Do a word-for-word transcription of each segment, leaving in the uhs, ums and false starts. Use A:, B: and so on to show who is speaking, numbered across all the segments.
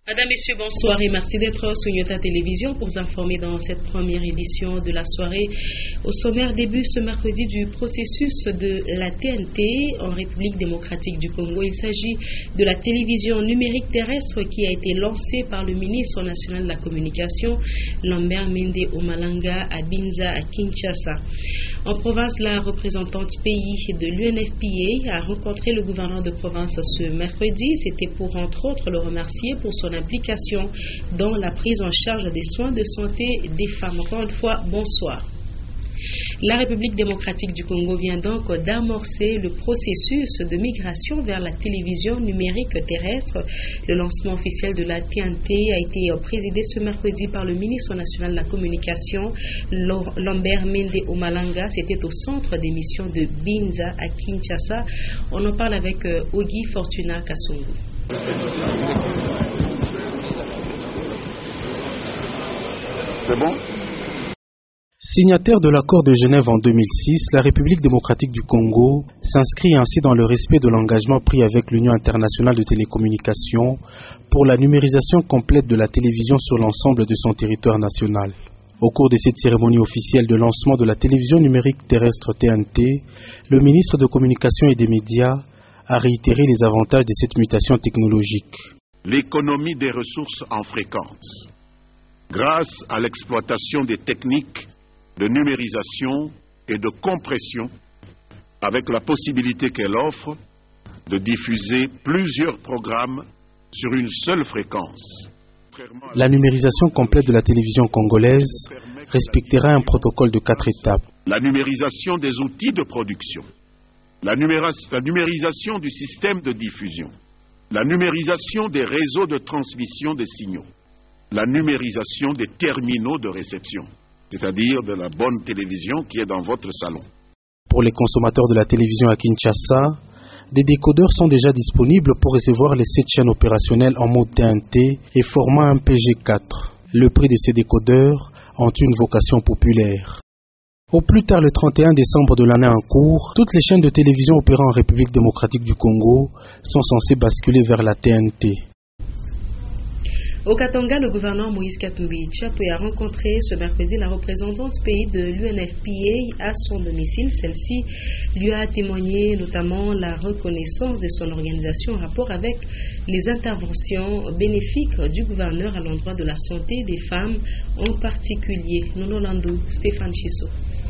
A: Madame, Messieurs, bonsoir et merci d'être sur Nyota Télévision pour vous informer dans cette première édition de la soirée. Au sommaire, début ce mercredi du processus de la T N T en République démocratique du Congo. Il s'agit de la télévision numérique terrestre qui a été lancée par le ministre national de la Communication, Lambert Mende Omalanga, à Binza, à Kinshasa. En province, la représentante pays de l'U N F P A a rencontré le gouverneur de province ce mercredi. C'était pour, entre autres, le remercier pour son implication dans la prise en charge des soins de santé des femmes. Encore une fois, bonsoir. La République démocratique du Congo vient donc d'amorcer le processus de migration vers la télévision numérique terrestre. Le lancement officiel de la T N T a été présidé ce mercredi par le ministre national de la Communication, Lambert Mende Omalanga. C'était au centre d'émission de Binza à Kinshasa. On en parle avec Ogi Fortuna Kassongo.
B: C'est bon? Signataire de l'accord de Genève en deux mille six, la République démocratique du Congo s'inscrit ainsi dans le respect de l'engagement pris avec l'Union internationale de télécommunications pour la numérisation complète de la télévision sur l'ensemble de son territoire national. Au cours de cette cérémonie officielle de lancement de la télévision numérique terrestre T N T, le ministre de Communication et des Médias a réitéré les avantages de cette mutation technologique.
C: L'économie des ressources en fréquence, grâce à l'exploitation des techniques de numérisation et de compression, avec la possibilité qu'elle offre de diffuser plusieurs programmes sur une seule fréquence.
B: La numérisation complète de la télévision congolaise respectera un protocole de quatre étapes.
C: La numérisation des outils de production, la, la numérisation du système de diffusion, la numérisation des réseaux de transmission des signaux, la numérisation des terminaux de réception, c'est-à-dire de la bonne télévision qui est dans votre salon.
B: Pour les consommateurs de la télévision à Kinshasa, des décodeurs sont déjà disponibles pour recevoir les sept chaînes opérationnelles en mode T N T et format M P G quatre. Le prix de ces décodeurs ont une vocation populaire. Au plus tard le trente et un décembre de l'année en cours, toutes les chaînes de télévision opérant en République démocratique du Congo sont censées basculer vers la T N T.
A: Au Katanga, le gouverneur Moïse Katumbi Tchapoué a rencontré ce mercredi la représentante pays de l'U N F P A à son domicile. Celle-ci lui a témoigné notamment la reconnaissance de son organisation en rapport avec les interventions bénéfiques du gouverneur à l'endroit de la santé des femmes, en particulier. Nono Landou, Stéphane Chisso.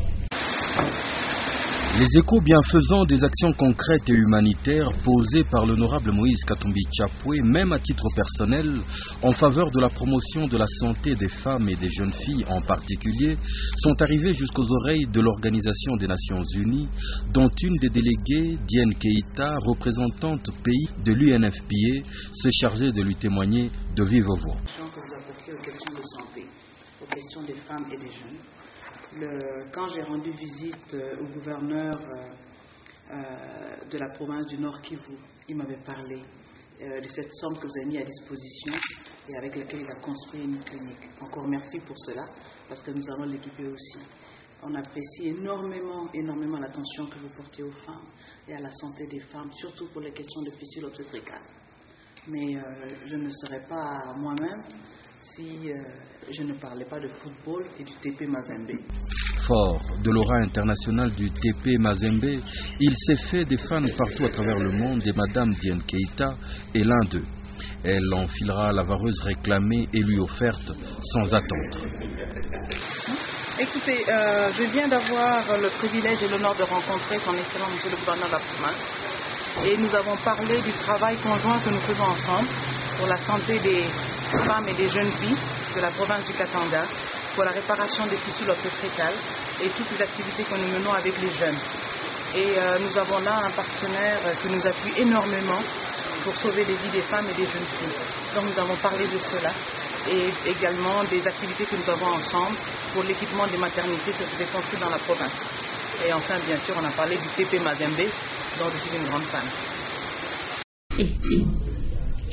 D: Les échos bienfaisants des actions concrètes et humanitaires posées par l'honorable Moïse Katumbi Tchapoué, même à titre personnel, en faveur de la promotion de la santé des femmes et des jeunes filles en particulier, sont arrivés jusqu'aux oreilles de l'Organisation des Nations Unies, dont une des déléguées, Diène Keïta, représentante pays de l'U N F P A, s'est chargée de lui témoigner de vive voix.
E: Que vous apportez aux questions de santé, aux questions des femmes et des jeunes. Le, quand j'ai rendu visite euh, au gouverneur euh, euh, de la province du Nord Kivu, il m'avait parlé euh, de cette somme que vous avez mise à disposition et avec laquelle il a construit une clinique. Encore merci pour cela, parce que nous allons l'équiper aussi. On apprécie énormément, énormément l'attention que vous portez aux femmes et à la santé des femmes, surtout pour les questions de fistule obstétricale. Mais euh, je ne serais pas moi-même si euh, je ne parlais pas de football et du T P Mazembe.
D: Fort de l'aura internationale du T P Mazembe, il s'est fait des fans partout à travers le monde et Madame Diène Keïta est l'un d'eux. Elle enfilera la vareuse réclamée et lui offerte sans attendre.
E: Écoutez, euh, je viens d'avoir le privilège et l'honneur de rencontrer son excellent monsieur le gouverneur de la province. Et nous avons parlé du travail conjoint que nous faisons ensemble pour la santé des femmes et des jeunes filles de la province du Katanga, pour la réparation des fistules obstétricales et toutes les activités que nous menons avec les jeunes. Et euh, nous avons là un partenaire qui nous appuie énormément pour sauver les vies des femmes et des jeunes filles. Donc nous avons parlé de cela et également des activités que nous avons ensemble pour l'équipement des maternités que je construit dans la province. Et enfin, bien sûr, on a parlé du T P Mazembe, dont je suis une grande fan.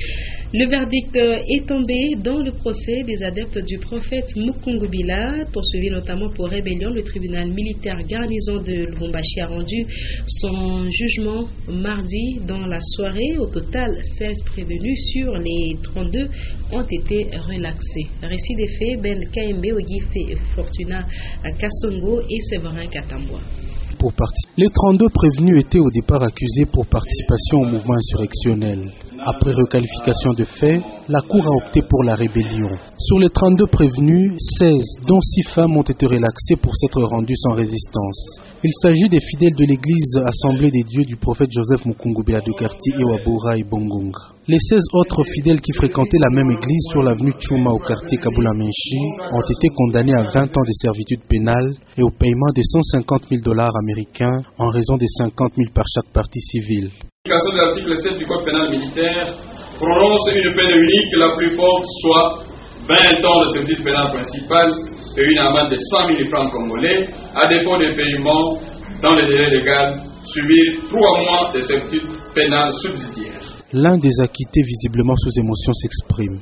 A: Le verdict est tombé dans le procès des adeptes du prophète Mukungubila, poursuivi notamment pour rébellion. Le tribunal militaire garnison de Lubumbashi a rendu son jugement mardi dans la soirée. Au total, seize prévenus sur les trente-deux ont été relaxés. Récit des faits, Ben Kaembe, Ogife Fortuna Kassongo et Séverin Katambwa.
B: Pour Les trente-deux prévenus étaient au départ accusés pour participation au mouvement insurrectionnel. Après requalification de fait, la Cour a opté pour la rébellion. Sur les trente-deux prévenus, seize, dont six femmes, ont été relaxées pour s'être rendues sans résistance. Il s'agit des fidèles de l'église Assemblée des dieux du prophète Joseph Mukungubila de quartier Ewabura et Bongonga. Les seize autres fidèles qui fréquentaient la même église sur l'avenue Tchouma au quartier Kabula-Menchi ont été condamnés à vingt ans de servitude pénale et au paiement de cent cinquante mille dollars américains en raison des cinquante mille par chaque partie civile.
F: L'application de l'article sept du Code pénal militaire prononce une peine unique la plus forte, soit vingt ans de servitude pénale principale et une amende de cent mille francs congolais, à défaut de paiement dans les délais légaux, subir trois mois de servitude pénale subsidiaire.
B: L'un des acquittés, visiblement sous émotion, s'exprime.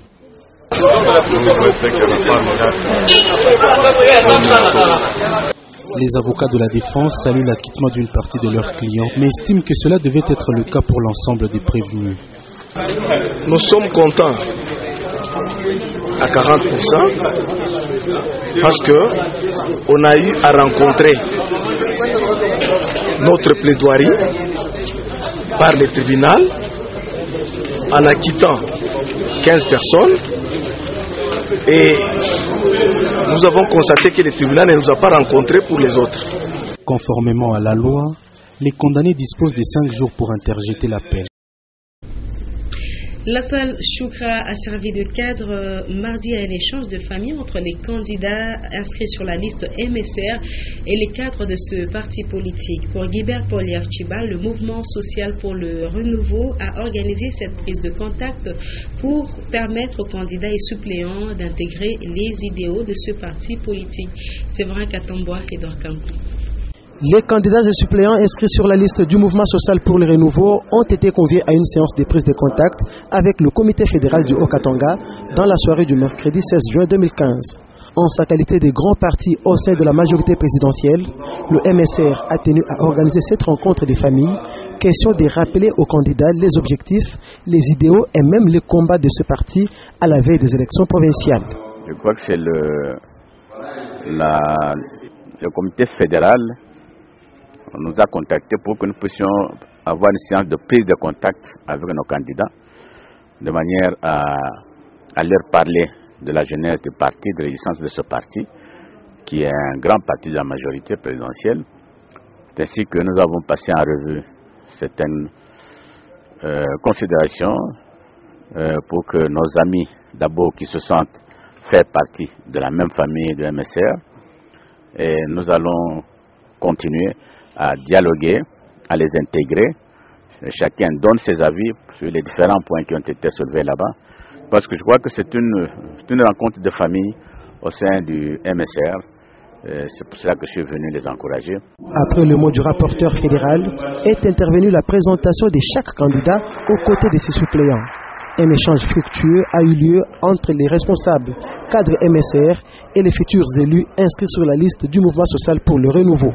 B: Les avocats de la défense saluent l'acquittement d'une partie de leurs clients, mais estiment que cela devait être le cas pour l'ensemble des prévenus.
G: Nous sommes contents à quarante pour cent parce qu'on a eu à rencontrer notre plaidoirie par le tribunal en acquittant quinze personnes, et nous avons constaté que le tribunal ne nous a pas rencontrés pour les autres.
B: Conformément à la loi, les condamnés disposent de cinq jours pour interjeter l'appel.
A: La salle Choukra a servi de cadre euh, mardi à un échange de famille entre les candidats inscrits sur la liste M S R et les cadres de ce parti politique. Pour Guibert Poliarchiba, le mouvement social pour le renouveau a organisé cette prise de contact pour permettre aux candidats et suppléants d'intégrer les idéaux de ce parti politique. Séverin Katambwa et Dorkankou.
H: Les candidats et suppléants inscrits sur la liste du mouvement social pour le renouveau ont été conviés à une séance de prise de contact avec le comité fédéral du Haut-Katanga dans la soirée du mercredi seize juin deux mille quinze. En sa qualité de grand parti au sein de la majorité présidentielle, le M S R a tenu à organiser cette rencontre des familles, question de rappeler aux candidats les objectifs, les idéaux et même les combats de ce parti à la veille des élections provinciales.
I: Je crois que c'est le, la, le comité fédéral nous a contactés pour que nous puissions avoir une séance de prise de contact avec nos candidats, de manière à, à leur parler de la jeunesse du parti, de l'existence de ce parti, qui est un grand parti de la majorité présidentielle. C'est ainsi que nous avons passé en revue certaines euh, considérations euh, pour que nos amis, d'abord, qui se sentent faire partie de la même famille de M S R, et nous allons continuer à dialoguer, à les intégrer. Chacun donne ses avis sur les différents points qui ont été soulevés là-bas. Parce que je crois que c'est une, une rencontre de famille au sein du M S R. C'est pour ça que je suis venu les encourager.
H: Après le mot du rapporteur fédéral, est intervenue la présentation de chaque candidat aux côtés de ses suppléants. Un échange fructueux a eu lieu entre les responsables cadres M S R et les futurs élus inscrits sur la liste du mouvement social pour le renouveau.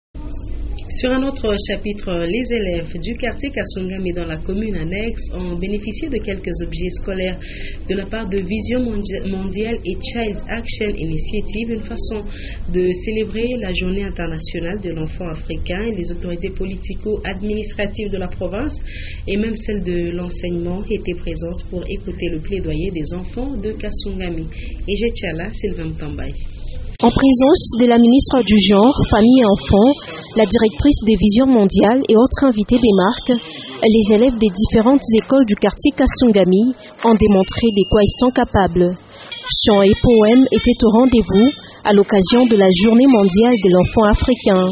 A: Sur un autre chapitre, les élèves du quartier Kasungami dans la commune annexe ont bénéficié de quelques objets scolaires de la part de Vision Mondiale et Child Action Initiative, une façon de célébrer la journée internationale de l'enfant africain. Et les autorités politico-administratives de la province et même celles de l'enseignement étaient présentes pour écouter le plaidoyer des enfants de Kasungami. Et Jetchala Sylvain Tambay.
J: En présence de la ministre du Genre, Famille et Enfants, la directrice des Visions mondiales et autres invités des marques, les élèves des différentes écoles du quartier Kasungami ont démontré de quoi ils sont capables. Chants et poèmes étaient au rendez-vous à l'occasion de la Journée mondiale de l'enfant africain.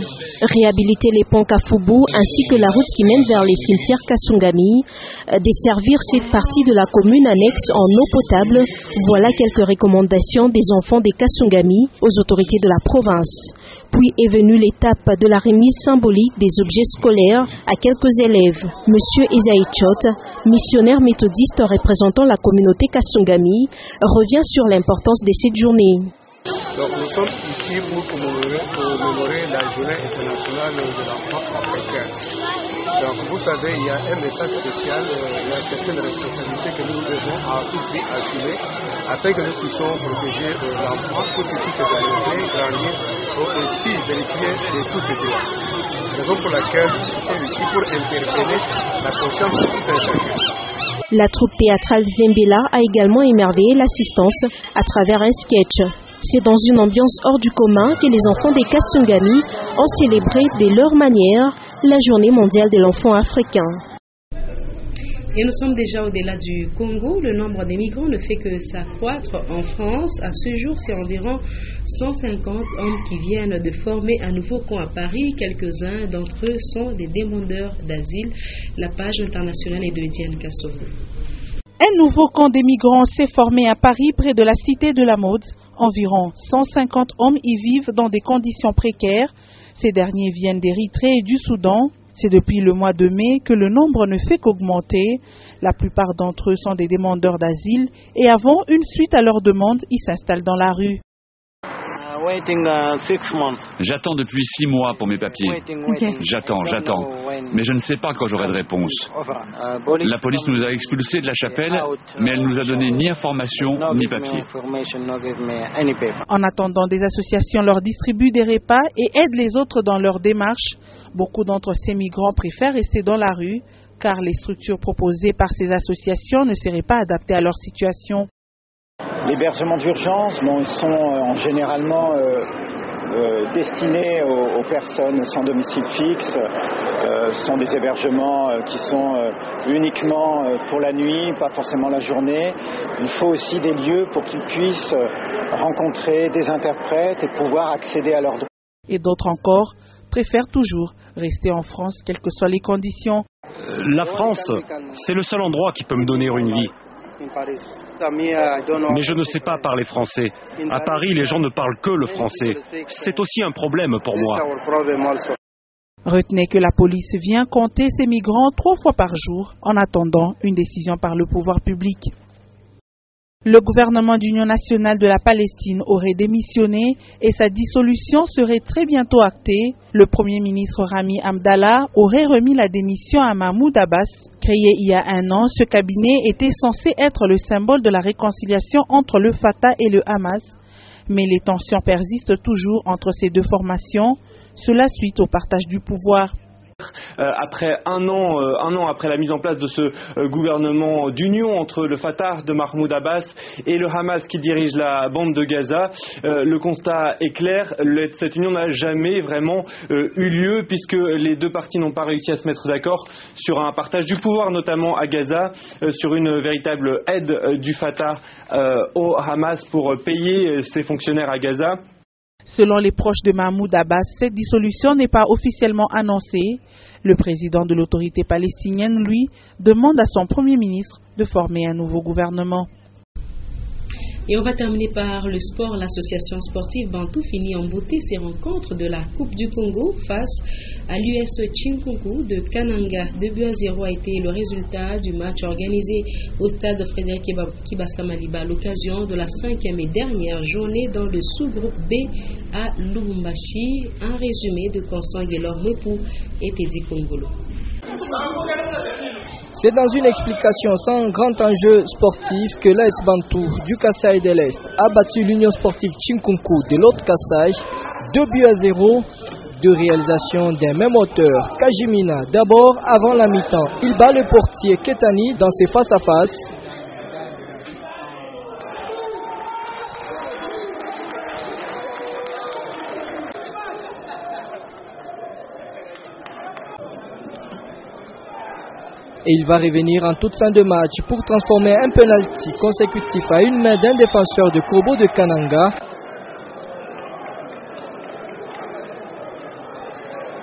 J: Réhabiliter les ponts Kafoubou ainsi que la route qui mène vers les cimetières Kasungami, desservir cette partie de la commune annexe en eau potable, voilà quelques recommandations des enfants des Kasungami aux autorités de la province. Puis est venue l'étape de la remise symbolique des objets scolaires à quelques élèves. Monsieur Esaïe Chot, missionnaire méthodiste représentant la communauté Kasungami, revient sur l'importance de cette journée.
G: Donc nous sommes ici pour commémorer, pour commémorer la journée internationale de l'enfant africain. Donc vous savez, il y a un message spécial, euh, il y a certaines responsabilités que nous devons à tout prix assumer afin que nous puissions protéger euh, l'enfant pour qu'il puisse développer, grandir et aussi bénéficier de tous ses droits. Raison pour laquelle nous sommes ici pour interpeller la conscience de tout un chacun.
J: La troupe théâtrale Zembela a également émerveillé l'assistance à travers un sketch. C'est dans une ambiance hors du commun que les enfants des Kasungami ont célébré de leur manière la journée mondiale de l'enfant africain.
A: Et nous sommes déjà au-delà du Congo. Le nombre des migrants ne fait que s'accroître en France. À ce jour, c'est environ cent cinquante hommes qui viennent de former un nouveau camp à Paris. Quelques-uns d'entre eux sont des demandeurs d'asile. La page internationale est de Diane Kassoro.
K: Un nouveau camp des migrants s'est formé à Paris, près de la cité de la Mode. Environ cent cinquante hommes y vivent dans des conditions précaires. Ces derniers viennent d'Érythrée et du Soudan. C'est depuis le mois de mai que le nombre ne fait qu'augmenter. La plupart d'entre eux sont des demandeurs d'asile et avant une suite à leur demande, ils s'installent dans la rue.
L: J'attends depuis six mois pour mes papiers.
K: Okay.
L: J'attends, j'attends. Mais je ne sais pas quand j'aurai de réponse. La police nous a expulsés de la chapelle, mais elle ne nous a donné ni information ni papier.
K: En attendant, des associations leur distribuent des repas et aident les autres dans leur démarche. Beaucoup d'entre ces migrants préfèrent rester dans la rue, car les structures proposées par ces associations ne seraient pas adaptées à leur situation.
M: L'hébergement d'urgence, bon, ils sont euh, généralement euh, euh, destinés aux, aux personnes sans domicile fixe. Euh, ce sont des hébergements euh, qui sont euh, uniquement euh, pour la nuit, pas forcément la journée. Il faut aussi des lieux pour qu'ils puissent euh, rencontrer des interprètes et pouvoir accéder à leurs droits.
K: Et d'autres encore préfèrent toujours rester en France, quelles que soient les conditions.
N: La France, c'est le seul endroit qui peut me donner une vie. Mais je ne sais pas parler français. À Paris, les gens ne parlent que le français. C'est aussi un problème pour moi.
K: Retenez que la police vient compter ces migrants trois fois par jour en attendant une décision par le pouvoir public. Le gouvernement d'union nationale de la Palestine aurait démissionné et sa dissolution serait très bientôt actée. Le premier ministre Rami Abdallah aurait remis la démission à Mahmoud Abbas. Créé il y a un an, ce cabinet était censé être le symbole de la réconciliation entre le Fatah et le Hamas. Mais les tensions persistent toujours entre ces deux formations, cela suite au partage du pouvoir.
N: Euh, après un an, euh, un an après la mise en place de ce euh, gouvernement d'union entre le Fatah de Mahmoud Abbas et le Hamas qui dirige la bande de Gaza, euh, le constat est clair, le, cette union n'a jamais vraiment euh, eu lieu puisque les deux parties n'ont pas réussi à se mettre d'accord sur un partage du pouvoir, notamment à Gaza, euh, sur une véritable aide euh, du Fatah euh, au Hamas pour payer euh, ses fonctionnaires à Gaza.
K: Selon les proches de Mahmoud Abbas, cette dissolution n'est pas officiellement annoncée. Le président de l'autorité palestinienne, lui, demande à son premier ministre de former un nouveau gouvernement.
A: Et on va terminer par le sport. L'association sportive Bantou finit en beauté ses rencontres de la Coupe du Congo face à l'U S Chinkunku de Kananga. deux buts à zéro a été le résultat du match organisé au stade Frédéric Kibasa-Maliba à l'occasion de la cinquième et dernière journée dans le sous-groupe B à Lubumbashi. Un résumé de Constant Guélor Mepou et Teddy Kongolo.
O: C'est dans une explication sans grand enjeu sportif que l'A S Bantou du Kasaï de l'Est a battu l'Union sportive Chinkunku de l'autre Kasaï, deux buts à zéro, deux réalisations d'un même auteur, Kajimina d'abord avant la mi-temps. Il bat le portier Ketani dans ses face-à-face. Et il va revenir en toute fin de match pour transformer un penalty consécutif à une main d'un défenseur de Kobo de Kananga.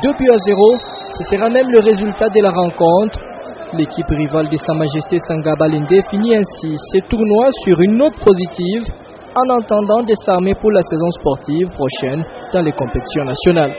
O: deux buts à zéro. Ce sera même le résultat de la rencontre. L'équipe rivale de Sa Majesté Sanga Balende finit ainsi ce tournoi sur une note positive en entendant de s'armer pour la saison sportive prochaine dans les compétitions nationales.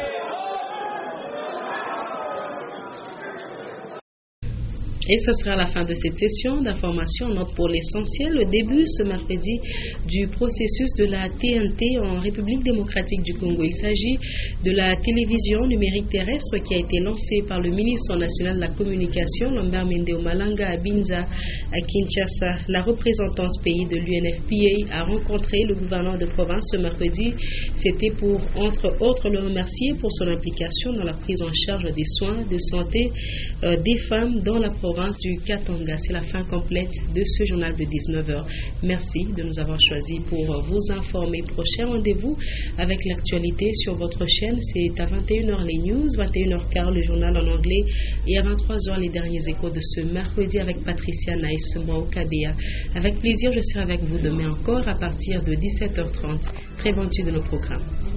A: Et ce sera la fin de cette session d'information. Note pour l'essentiel, le début ce mercredi du processus de la T N T en République démocratique du Congo. Il s'agit de la télévision numérique terrestre qui a été lancée par le ministre national de la communication, Lambert Mende Omalanga à Binza, à Kinshasa. La représentante pays de l'U N F P A a rencontré le gouverneur de province ce mercredi. C'était pour, entre autres, le remercier pour son implication dans la prise en charge des soins de santé euh, des femmes dans la province du Katanga. C'est la fin complète de ce journal de dix-neuf heures. Merci de nous avoir choisis pour vous informer. Prochain rendez-vous avec l'actualité sur votre chaîne, c'est à vingt et une heures les news, vingt et une heures quinze le journal en anglais et à vingt-trois heures les derniers échos de ce mercredi avec Patricia Naïs Mwaokabea. Avec plaisir, je serai avec vous demain encore à partir de dix-sept heures trente. Très bonne suite de nos programmes.